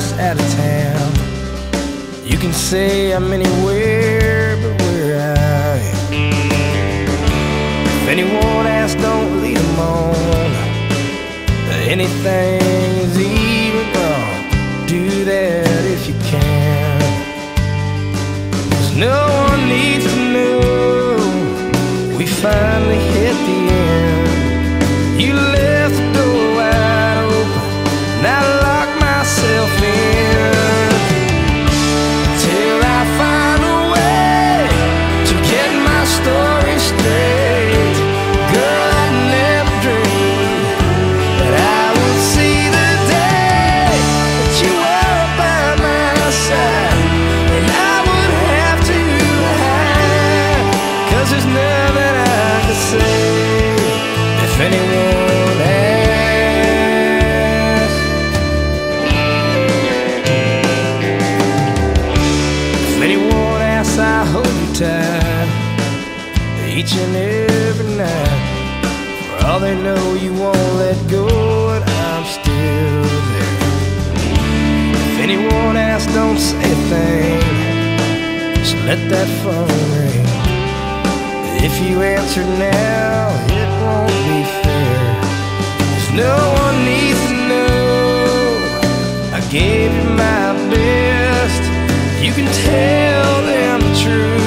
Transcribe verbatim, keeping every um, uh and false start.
miles out of town. You can say I'm anywhere but where I am. If anyone asks, don't lead them on. Anything is even wrong, do that if you can. 'Cause no one needs to know we finally hit the end. You left the door wide open and I locked myself in, till I find a way to get my story straight. Girl, I never dreamed that I would see the day that you were by my side, and I would have to hide, 'cause there's nothing I could say if anyone asks. If anyone asks, I hold you tight each and every night. For all they know, you won't let go, and I'm still there. If anyone asks, don't say a thing, just let that phone ring. If you answer now, it won't be fair, 'cause no one needs to know I gave you my best. You can tell them the truth.